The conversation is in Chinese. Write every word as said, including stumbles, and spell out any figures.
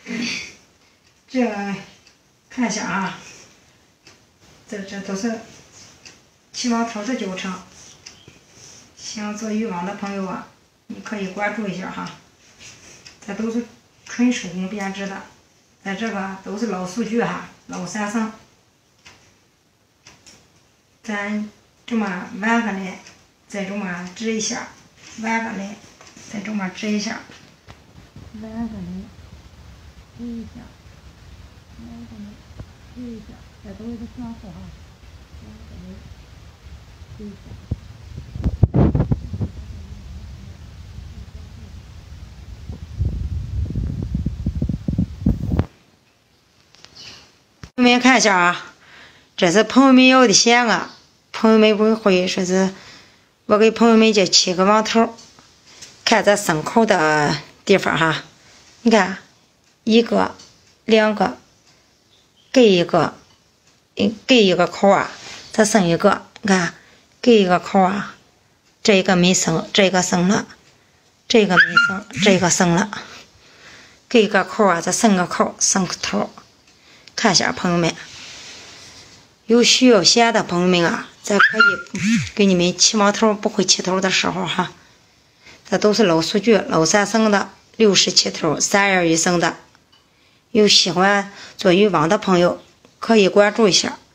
这看一下啊，这这都是起网头的教程。想做渔网的朋友啊，你可以关注一下哈。这都是纯手工编织的，在这个都是老数据哈，老三层。咱这么弯过来，再这么织一下，弯过来，再这么织一下，弯过来，织一下。弯过来，织一下，这都是相互哈，弯过来，织一下。朋友们看一下啊，这是朋友们要的线啊，朋友们不会说是，我给朋友们就起个网头，看这省口的地方哈，你看，一个，两个。给一个，给一个口啊，再剩一个，你看，给一个口啊，这个没剩，这个剩了，这个没剩，这个剩了，给一个口啊，再剩个口，剩个头。看一下朋友们，有需要线的朋友们啊，咱可以给你们起网头不会起头的时候哈，这都是老数据，老三省的，六十起头，三二一省的。有喜欢做渔网的朋友，可以关注一下。